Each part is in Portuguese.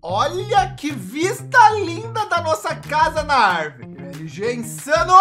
Olha que vista linda da nossa casa na árvore. LG insano.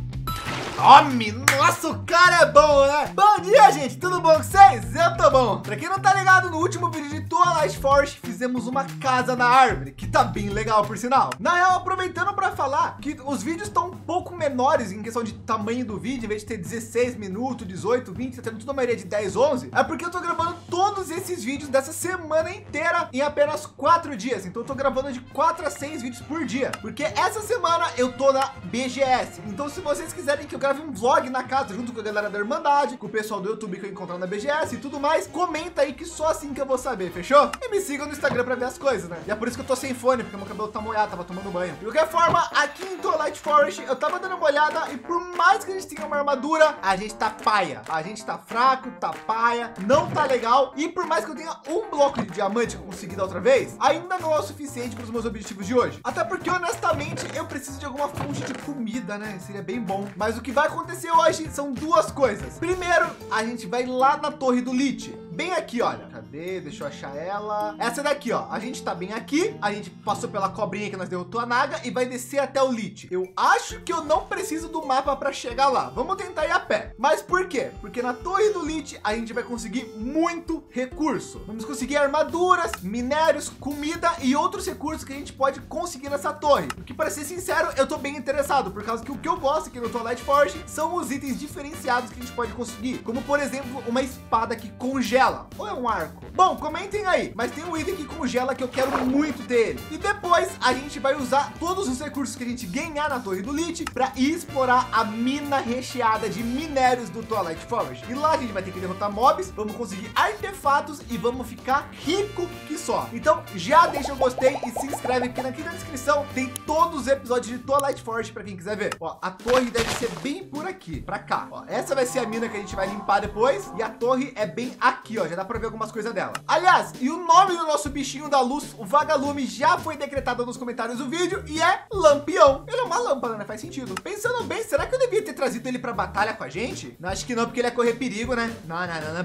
Tome! Nossa, o cara é bom, né? Bom dia, gente! Tudo bom com vocês? Eu tô bom. Pra quem não tá ligado, no último vídeo de Twilight Forest fizemos uma casa na árvore, que tá bem legal, por sinal. Na real, aproveitando para falar que os vídeos estão um pouco menores em questão de tamanho do vídeo, em vez de ter 16 minutos, 18, 20, tá tendo tudo a maioria de 10, 11, é porque eu tô gravando todos esses vídeos dessa semana inteira em apenas 4 dias. Então eu tô gravando de 4 a 6 vídeos por dia, porque essa semana eu tô na BGS. Então se vocês quiserem que eu grave um vlog na casa junto com a galera da Irmandade, com o pessoal do YouTube que eu encontrar na BGS e tudo mais, comenta aí que só assim que eu vou saber, fechou? E me sigam no Instagram pra ver as coisas, né? E é por isso que eu tô sem fone, porque meu cabelo tá molhado, tava tomando banho. De qualquer forma, aqui em Twilight Forest, eu tava dando uma olhada e por mais que a gente tenha uma armadura, a gente tá paia. A gente tá fraco, tá paia, não tá legal. E por mais que eu tenha um bloco de diamante que eu consegui da outra vez, ainda não é o suficiente para os meus objetivos de hoje. Até porque, honestamente, eu preciso de alguma fonte de comida, né? Seria bem bom. Mas o que vai acontecer hoje são duas coisas. Primeiro, a gente vai lá na Torre do Lich. Bem aqui, olha. Cadê? Deixa eu achar ela. Essa daqui, ó. A gente tá bem aqui. A gente passou pela cobrinha que nós derrotou a Naga e vai descer até o Lich. Eu acho que eu não preciso do mapa para chegar lá. Vamos tentar ir a pé. Mas por quê? Porque na Torre do Lich a gente vai conseguir muito recurso. Vamos conseguir armaduras, minérios, comida e outros recursos que a gente pode conseguir nessa torre. Porque, para ser sincero, eu tô bem interessado, por causa que o que eu gosto aqui no Twilight Forest são os itens diferenciados que a gente pode conseguir. Como, por exemplo, uma espada que congela. Ou é um arco? Bom, comentem aí, mas tem um item que congela que eu quero muito ter ele. E depois a gente vai usar todos os recursos que a gente ganhar na Torre do Lich para ir explorar a mina recheada de minérios do Twilight Forest. E lá a gente vai ter que derrotar mobs, vamos conseguir artefatos e vamos ficar rico que só. Então já deixa o gostei e se inscreve aqui na descrição. Tem todos os episódios de Twilight Forest para quem quiser ver. Ó, a torre deve ser bem por aqui, para cá. Ó, essa vai ser a mina que a gente vai limpar depois e a torre é bem aqui, ó. Já dá para ver algumas coisas dela. Aliás, e o nome do nosso bichinho da luz, o vagalume, já foi decretado nos comentários do vídeo e é Lampião. Ele é uma lâmpada, né? Faz sentido. Pensando bem, será que eu devia ter trazido ele para batalha com a gente? Não, acho que não, porque ele ia correr perigo, né? Não.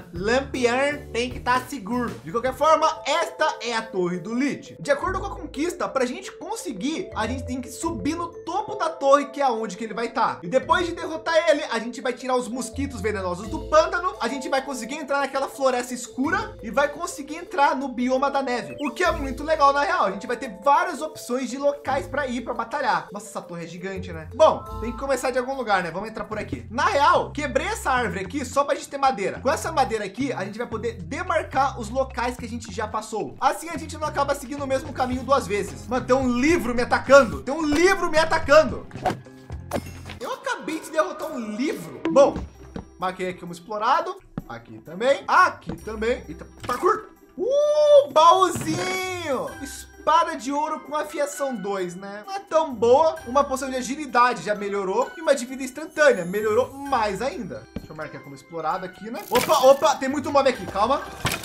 Lampião tem que estar seguro. De qualquer forma, esta é a Torre do Lich. De acordo com a conquista, para a gente conseguir, a gente tem que subir no topo da torre, que é onde que ele vai estar. E depois de derrotar ele, a gente vai tirar os mosquitos venenosos do pântano. A gente vai conseguir entrar naquela floresta escura e vai conseguir entrar no bioma da neve, o que é muito legal. Na real, a gente vai ter várias opções de locais para ir para batalhar. Nossa, essa torre é gigante, né? Bom, tem que começar de algum lugar, né? Vamos entrar por aqui. Na real, quebrei essa árvore aqui só para a gente ter madeira. Com essa madeira aqui, a gente vai poder demarcar os locais que a gente já passou. Assim a gente não acaba seguindo o mesmo caminho duas vezes. Mano, tem um livro me atacando. Tem um livro me atacando. Eu acabei de derrotar um livro. Bom, marquei aqui como explorado. Aqui também. Aqui também. Eita, parkour. Baúzinho. Espada de ouro com afiação 2, né? Não é tão boa. Uma poção de agilidade já melhorou. E uma de vida instantânea melhorou mais ainda. Deixa eu marcar como explorado aqui, né? Opa, tem muito mob aqui. Calma.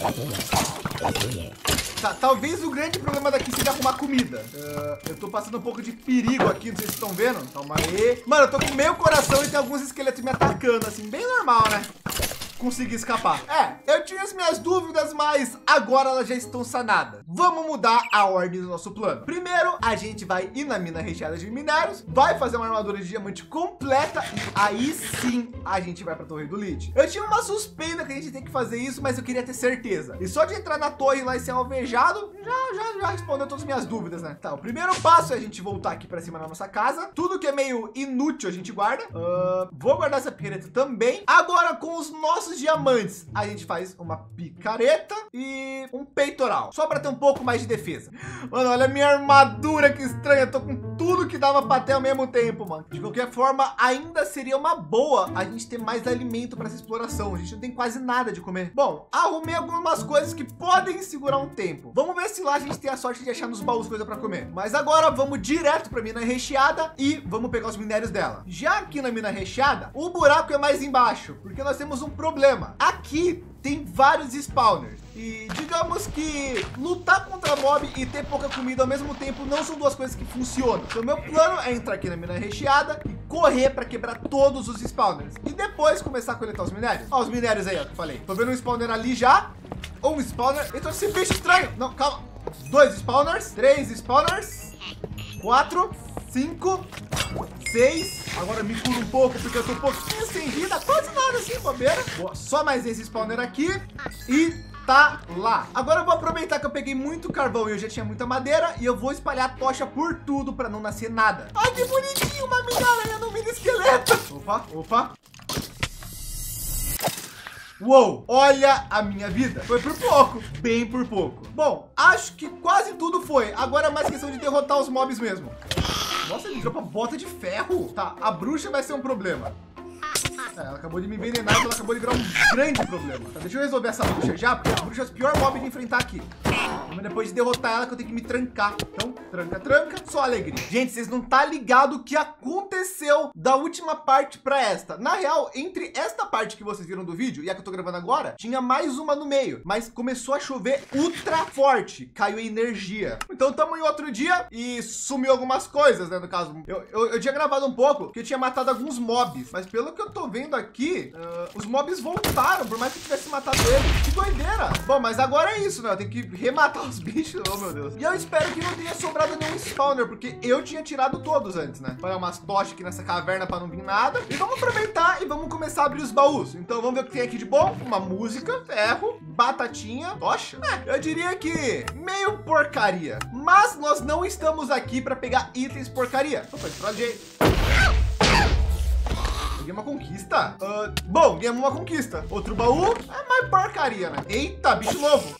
Tá, talvez o grande problema daqui seja arrumar comida. Eu tô passando um pouco de perigo aqui, não sei se estão vendo. Calma aí. Mano, eu tô com meio coração e tem alguns esqueletos me atacando, assim, bem normal, né? Consegui escapar. Eu tinha as minhas dúvidas, mas agora elas já estão sanadas. Vamos mudar a ordem do nosso plano. Primeiro, a gente vai ir na mina recheada de minérios, vai fazer uma armadura de diamante completa e aí sim a gente vai para a Torre do Lich. Eu tinha uma suspeita que a gente tem que fazer isso, mas eu queria ter certeza. E só de entrar na torre lá e ser alvejado, já respondeu todas as minhas dúvidas, né? Tá, o primeiro passo é a gente voltar aqui para cima da nossa casa. Tudo que é meio inútil a gente guarda. Vou guardar essa picareta também. Agora, com os nossos diamantes, a gente faz uma picareta e um peitoral, só para ter um pouco mais de defesa. Mano, olha a minha armadura, que estranha. Eu tô com tudo que dava para ter ao mesmo tempo, mano. De qualquer forma, ainda seria uma boa a gente ter mais alimento para essa exploração. A gente não tem quase nada de comer. Bom, arrumei algumas coisas que podem segurar um tempo. Vamos ver se lá a gente tem a sorte de achar nos baús coisa para comer. Mas agora vamos direto para a mina recheada e vamos pegar os minérios dela. Já aqui na mina recheada, o buraco é mais embaixo, porque nós temos um problema. Aqui tem vários spawners e digamos que lutar contra mob e ter pouca comida ao mesmo tempo não são duas coisas que funcionam. Então meu plano é entrar aqui na mina recheada e correr para quebrar todos os spawners e depois começar a coletar os minérios. Ó, os minérios aí, ó, que eu falei. Tô vendo um spawner ali já. Ou um spawner. Então esse bicho estranho. Não, calma. 2 spawners, 3 spawners, 4, 5, 6. Agora me curo um pouco, porque eu tô um pouquinho sem vida. Quase nada assim, bobeira. Boa, só mais esse spawner aqui. E tá lá. Agora eu vou aproveitar que eu peguei muito carvão e eu já tinha muita madeira. E eu vou espalhar a tocha por tudo para não nascer nada. Ai, que bonitinho, uma mini-aranha no mini esqueleto. Opa, opa. Uou, olha a minha vida. Foi por pouco, bem por pouco. Bom, acho que quase tudo foi. Agora é mais questão de derrotar os mobs mesmo. Nossa, ele dropa bota de ferro. Tá, a bruxa vai ser um problema. Ela acabou de me envenenar, então ela acabou de virar um grande problema. Tá, deixa eu resolver essa bruxa já, porque a bruxa é o pior mob de enfrentar aqui. Mas depois de derrotar ela, que eu tenho que me trancar. Então, tranca, tranca, só alegria. Gente, vocês não tá ligado o que aconteceu da última parte para esta. Na real, entre esta parte que vocês viram do vídeo e a que eu tô gravando agora, tinha mais uma no meio. Mas começou a chover ultra forte. Caiu a energia. Então, tamo em outro dia e sumiu algumas coisas, né? No caso, eu tinha gravado um pouco, que eu tinha matado alguns mobs. Mas pelo que eu tô vendo aqui, os mobs voltaram, por mais que eu tivesse matado eles. Que doideira. Bom, mas agora é isso, né? Eu tenho que rematar os bichos. Oh, meu Deus. E eu espero que não tenha sobrado nenhum spawner, porque eu tinha tirado todos antes, né? Põe umas tochas aqui nessa caverna para não vir nada. E vamos aproveitar e vamos começar a abrir os baús. Então vamos ver o que tem aqui de bom. Uma música, ferro, batatinha, tocha. Eu diria que meio porcaria. Mas nós não estamos aqui para pegar itens porcaria. Opa, estraguei. Ganhei uma conquista? Bom, ganhamos uma conquista. Outro baú é mais porcaria, né? Eita, bicho novo.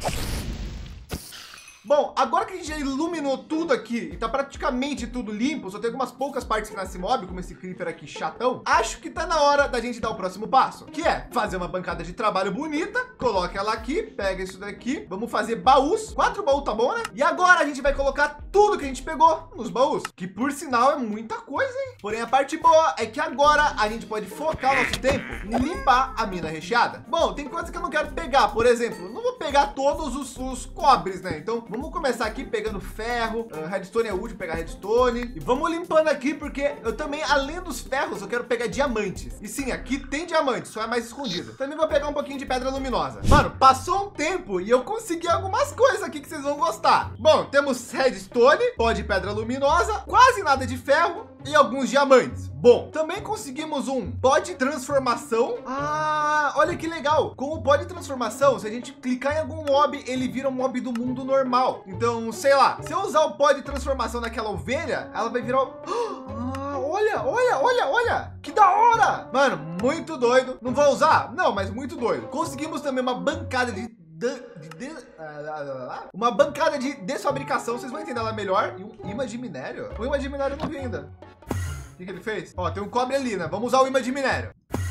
Bom, agora que a gente já iluminou tudo aqui e tá praticamente tudo limpo, só tem algumas poucas partes que nasce mob, como esse creeper aqui chatão, acho que tá na hora da gente dar o próximo passo, que é fazer uma bancada de trabalho bonita, coloca ela aqui, pega isso daqui, vamos fazer baús, 4 baús, tá bom, né? E agora a gente vai colocar tudo que a gente pegou nos baús, que por sinal é muita coisa, hein? Porém, a parte boa é que agora a gente pode focar o nosso tempo em limpar a mina recheada. Bom, tem coisas que eu não quero pegar, por exemplo, não vou pegar todos os cobres, né? Então, vamos começar aqui pegando ferro, redstone é útil pegar redstone e vamos limpando aqui porque eu também, além dos ferros, eu quero pegar diamantes. E sim, aqui tem diamante, só é mais escondido. Também vou pegar um pouquinho de pedra luminosa. Mano, passou um tempo e eu consegui algumas coisas aqui que vocês vão gostar. Bom, temos redstone, pó de pedra luminosa, quase nada de ferro e alguns diamantes. Bom, também conseguimos um pó de transformação. Ah, olha que legal. Com o pó de transformação, se a gente clicar em algum mob, ele vira um mob do mundo normal. Então, sei lá, se eu usar o pó de transformação naquela ovelha, ela vai virar olha, que da hora. Mano, muito doido. Não vou usar? Não, mas muito doido. Conseguimos também uma bancada de uma bancada de desfabricação, vocês vão entender ela melhor. E um imã de minério? O imã de minério eu não vi ainda. O que ele fez? Ó, tem um cobre ali, né? Vamos usar o imã de minério.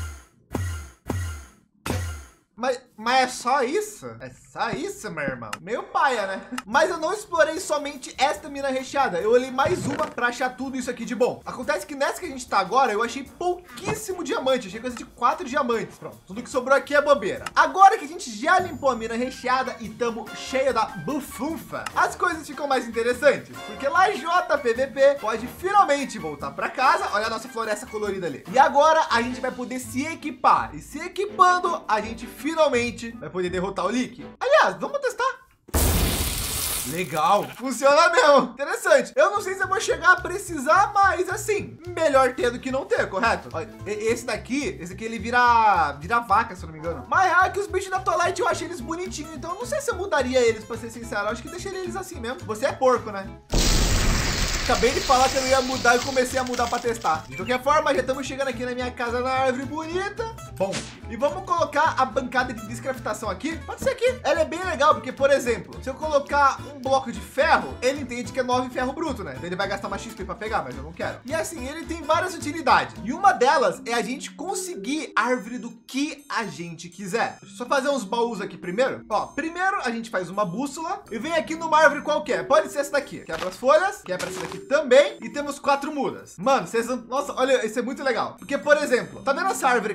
Mas é só isso? É só isso, meu irmão? Meio paia, né? Mas eu não explorei somente esta mina recheada. Eu olhei mais uma para achar tudo isso aqui de bom. Acontece que nessa que a gente tá agora, eu achei pouquíssimo diamante. Achei coisa de 4 diamantes. Pronto, tudo que sobrou aqui é bobeira. Agora que a gente já limpou a mina recheada e estamos cheio da bufunfa, as coisas ficam mais interessantes. Porque Lajota PVP pode finalmente voltar para casa. Olha a nossa floresta colorida ali. E agora a gente vai poder se equipar. E se equipando, a gente finalmente vai poder derrotar o Leak. Aliás, vamos testar. Legal, funciona mesmo. Interessante. Eu não sei se eu vou chegar a precisar, mas assim, melhor ter do que não ter, correto? Olha, esse aqui ele vira vaca, se eu não me engano. Mas é que os bichos da Twilight eu achei eles bonitinhos, então eu não sei se eu mudaria eles, para ser sincero. Eu acho que deixaria eles assim mesmo. Você é porco, né? Acabei de falar que eu ia mudar e comecei a mudar para testar. De qualquer forma, já estamos chegando aqui na minha casa na árvore bonita. Bom, e vamos colocar a bancada de descraftação aqui. Pode ser aqui. Ela é bem legal, porque, por exemplo, se eu colocar um bloco de ferro, ele entende que é 9 ferro bruto, né? Então ele vai gastar uma XP para pegar, mas eu não quero. E assim, ele tem várias utilidades. E uma delas é a gente conseguir árvore do que a gente quiser. Deixa eu só fazer uns baús aqui primeiro. Ó, primeiro a gente faz uma bússola e vem aqui numa árvore qualquer. Pode ser essa daqui. Quebra as folhas, quebra essa daqui também. E temos 4 mudas. Mano, vocês... Nossa, olha, isso é muito legal. Porque, por exemplo, tá vendo essa árvore aqui do chão?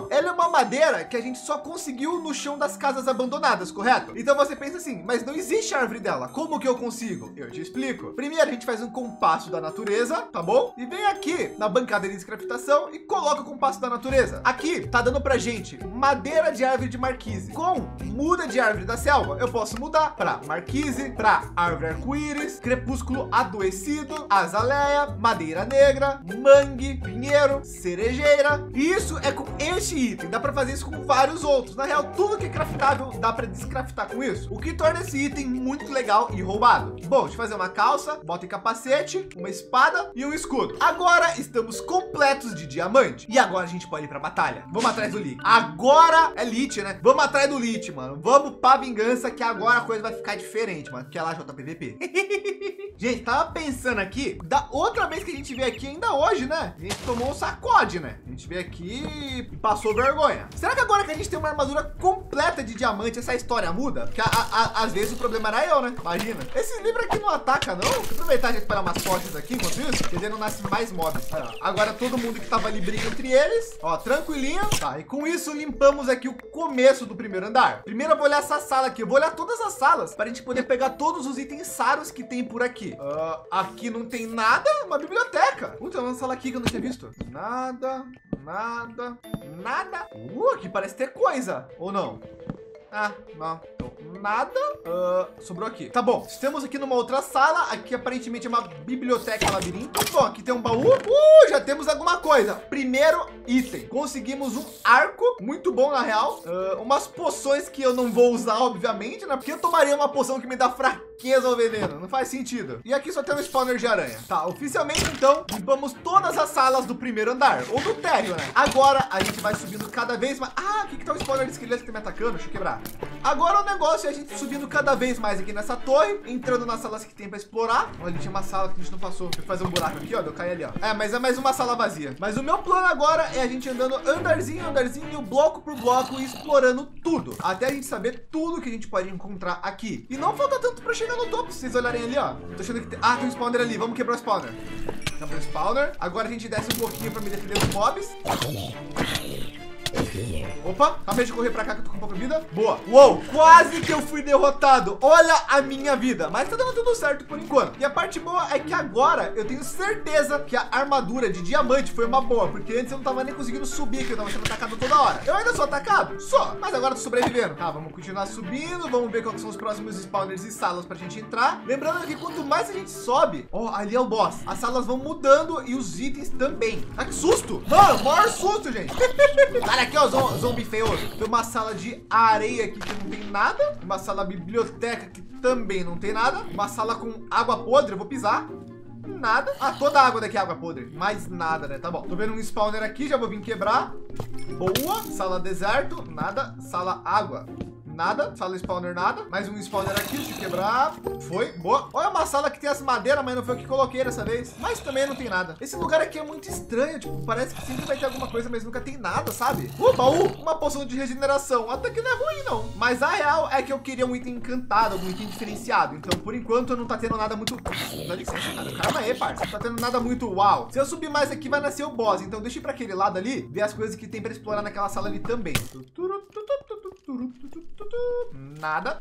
Bom, ela é uma madeira que a gente só conseguiu no chão das casas abandonadas, correto? Então você pensa assim, mas não existe árvore dela. Como que eu consigo? Eu te explico. Primeiro a gente faz um compasso da natureza, tá bom? E vem aqui na bancada de descraftação e coloca o compasso da natureza. Aqui tá dando pra gente madeira de árvore de marquise com muda de árvore da selva. Eu posso mudar para marquise, para árvore arco-íris, crepúsculo adoecido, azaleia, madeira negra, mangue, pinheiro, cerejeira. E isso é com este item. Dá para fazer isso com vários outros. Na real, tudo que é craftável dá para descraftar com isso, o que torna esse item muito legal e roubado. Bom, deixa eu fazer uma calça, bota em capacete, uma espada e um escudo. Agora estamos completos de diamante. E agora a gente pode ir para batalha. Vamos atrás do Lich. Agora é Lich, né? Vamos atrás do Lich, mano. Vamos pra vingança, que agora a coisa vai ficar diferente, mano. Porque ela é JPVP. Gente, tava pensando aqui, da outra vez que a gente veio aqui, ainda hoje, né? A gente tomou um sacode, né? A gente veio aqui e passou vergonha. Será que agora que a gente tem uma armadura completa de diamante, essa história muda? Porque às vezes o problema era eu, né? Imagina. Esses livros aqui não atacam, não? Vou aproveitar a gente para umas postes aqui, enquanto isso, que não nasce mais mobs. Agora todo mundo que tava ali briga entre eles, ó, tranquilinho. Tá, e com isso limpamos aqui o começo do primeiro andar. Primeiro eu vou olhar essa sala aqui, eu vou olhar todas as salas para a gente poder pegar todos os itens raros que tem por aqui. Aqui não tem nada, uma biblioteca. Puta, uma sala aqui que eu não tinha visto. Nada, nada, nada. Aqui parece ter coisa, ou não? Ah, não. Nada. Sobrou aqui. Tá bom. Estamos aqui numa outra sala. Aqui aparentemente é uma biblioteca labirinto. Bom, aqui tem um baú. Já temos alguma coisa. Primeiro item. Conseguimos um arco. Muito bom, na real. Umas poções que eu não vou usar, obviamente, né? Porque eu tomaria uma poção que me dá fraqueza ao veneno. Não faz sentido. E aqui só tem um spawner de aranha. Tá, oficialmente, então, limpamos todas as salas do primeiro andar. Ou do térreo, né? Agora, a gente vai subindo cada vez mais. Aqui que tá o spawner de esqueleto que tá me atacando. Deixa eu quebrar. Agora o negócio é a gente subindo cada vez mais aqui nessa torre, entrando nas salas que tem para explorar. Olha, ali tinha uma sala que a gente não passou. Vou fazer um buraco aqui, ó, eu caí ali, ó. Mas é mais uma sala vazia. Mas o meu plano agora é a gente andando andarzinho, bloco por bloco e explorando tudo, até a gente saber tudo que a gente pode encontrar aqui. E não falta tanto para chegar no topo, se vocês olharem ali, ó. Tô achando que tem... tem um spawner ali, vamos quebrar o spawner. Quebra o spawner. Agora a gente desce um pouquinho para me defender dos mobs. Opa, acabei de correr pra cá que eu tô com pouca vida. Boa. Uou, quase que eu fui derrotado. Olha a minha vida. Mas tá dando tudo certo por enquanto. E a parte boa é que agora eu tenho certeza que a armadura de diamante foi uma boa. Porque antes eu não tava nem conseguindo subir, que eu tava sendo atacado toda hora. Eu ainda sou atacado? Só. Mas agora eu tô sobrevivendo. Tá, vamos continuar subindo. Vamos ver quais são os próximos spawners e salas pra gente entrar. Lembrando que quanto mais a gente sobe... ali é o boss. As salas vão mudando e os itens também. Ah, que susto. Mano, maior susto, gente. Olha aqui, ó, zombie feioso. Tem uma sala de areia aqui que não tem nada. Uma sala biblioteca que também não tem nada. Uma sala com água podre, eu vou pisar. Nada. Toda a água daqui é água podre. Mais nada, né? Tá bom. Tô vendo um spawner aqui, já vou vir quebrar. Boa. Sala deserto, nada. Sala água. Nada, sala spawner, nada. Mais um spawner aqui, deixa eu quebrar. Foi, boa. Olha uma sala que tem as madeiras, mas não foi o que coloquei dessa vez. Mas também não tem nada. Esse lugar aqui é muito estranho, tipo, parece que sempre vai ter alguma coisa, mas nunca tem nada, sabe? Baú, uma poção de regeneração. Até que não é ruim, não. Mas a real é que eu queria um item encantado, um item diferenciado. Então, por enquanto, não tá tendo nada muito... Dá licença, cara. Calma aí, parça. Não tá tendo nada muito uau. Se eu subir mais aqui, vai nascer o boss. Então, deixa eu ir pra aquele lado ali, ver as coisas que tem pra explorar naquela sala ali também. Nada.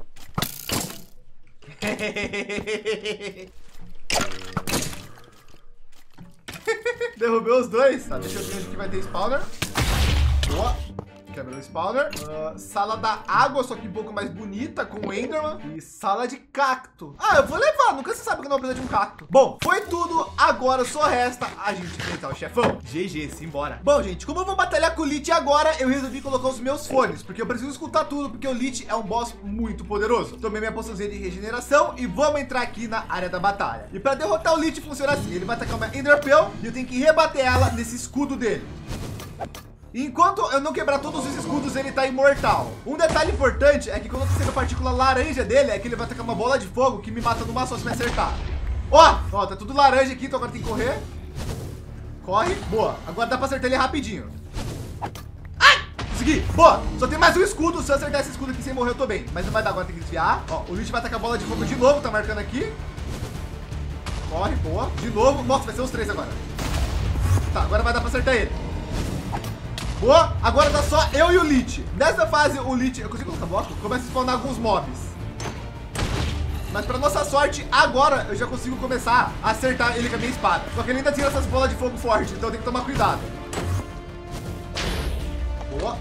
Derrubei os dois. Tá, deixa eu ver onde que vai ter spawner. Boa. Quebra o spawner. Sala da água, só que um pouco mais bonita, com o Enderman. E sala de cacto. Eu vou levar. Nunca se sabe que eu não preciso de um cacto. Bom, foi tudo. Agora só resta a gente enfrentar o chefão. GG, simbora. Bom, gente, como eu vou batalhar com o Lich agora, eu resolvi colocar os meus fones, porque eu preciso escutar tudo, porque o Lich é um boss muito poderoso. Tomei minha poçãozinha de regeneração e vamos entrar aqui na área da batalha. E para derrotar o Lich funciona assim. Ele vai atacar uma Enderpearl e eu tenho que rebater ela nesse escudo dele. Enquanto eu não quebrar todos os escudos, ele tá imortal. Um detalhe importante é que quando eu a partícula laranja dele, é que ele vai tacar uma bola de fogo que me mata numa só se me acertar. Ó, tá tudo laranja aqui, então agora tem que correr. Corre, boa. Agora dá pra acertar ele rapidinho. Ai, consegui, boa. Só tem mais um escudo, se eu acertar esse escudo aqui sem morrer eu tô bem. Mas não vai dar, agora tem que desviar. Ó, o Lich vai tacar a bola de fogo de novo, tá marcando aqui. Corre, boa. De novo, nossa, vai ser os três agora. Tá, agora vai dar pra acertar ele. Boa, agora tá só eu e o Lich. Nessa fase, o Lich, eu consigo colocar bloco? Começa a spawnar alguns mobs. Mas pra nossa sorte, agora eu já consigo começar a acertar ele com a minha espada. Só que ele ainda tira essas bolas de fogo forte, então tem que tomar cuidado. Boa.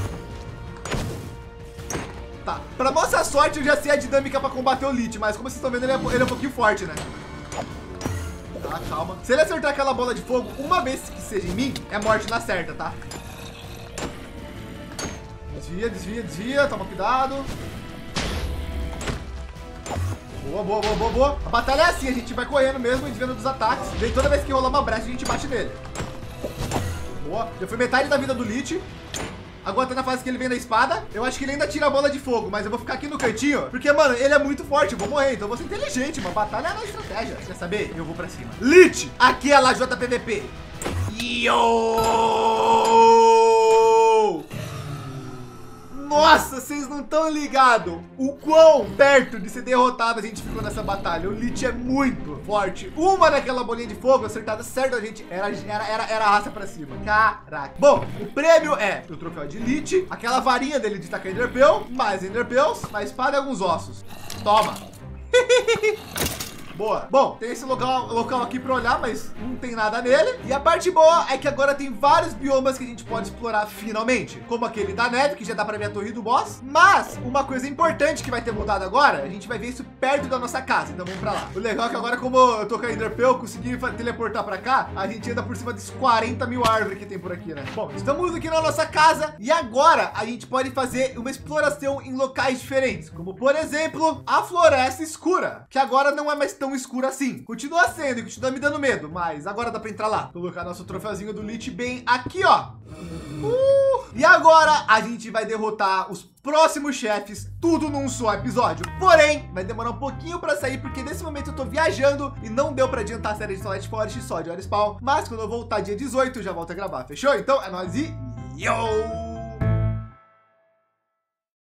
Tá, pra nossa sorte eu já sei a dinâmica pra combater o Lich, mas como vocês estão vendo, ele é um pouquinho forte, né? Tá, calma. Se ele acertar aquela bola de fogo uma vez que seja em mim, é morte na certa, tá? Desvia, desvia, desvia, toma cuidado. Boa, boa, boa, boa, boa. A batalha é assim, a gente vai correndo mesmo e desviando dos ataques. Daí toda vez que rolar uma brecha, a gente bate nele. Boa, já foi metade da vida do Lich. Agora tá na fase que ele vem na espada. Eu acho que ele ainda tira a bola de fogo, mas eu vou ficar aqui no cantinho. Porque, mano, ele é muito forte, eu vou morrer. Então eu vou ser inteligente, uma batalha é na estratégia. Quer saber? Eu vou pra cima. Lich, aqui é a JPVP. Yo! Nossa, vocês não estão ligados o quão perto de ser derrotado a gente ficou nessa batalha. O Lich é muito forte. Uma daquela bolinha de fogo acertada certo, a gente era a raça pra cima. Caraca. Bom, o prêmio é o troféu de Lich, aquela varinha dele de tacar Enderpearl, mais Enderpearls, mais espada e alguns ossos. Toma. Boa. Bom, tem esse local aqui para olhar, mas não tem nada nele. E a parte boa é que agora tem vários biomas que a gente pode explorar finalmente, como aquele da neve, que já dá para ver a torre do boss. Mas uma coisa importante que vai ter mudado agora, a gente vai ver isso perto da nossa casa, então vamos para lá. O legal é que agora, como eu tô com a Enderpearl, eu consegui teleportar para cá, a gente anda por cima dos 40 mil árvores que tem por aqui, né? Bom, estamos aqui na nossa casa e agora a gente pode fazer uma exploração em locais diferentes, como por exemplo, a Floresta Escura, que agora não é mais tão escura assim. Continua sendo e continua me dando medo, mas agora dá para entrar lá. Colocar nosso troféuzinho do Lich bem aqui, ó. E agora a gente vai derrotar os próximos chefes, tudo num só episódio. Porém, vai demorar um pouquinho para sair, porque nesse momento eu tô viajando e não deu para adiantar a série de Twilight Forest só de Hora Spawn. Mas quando eu voltar dia 18, eu já volto a gravar. Fechou? Então é nóis e yo!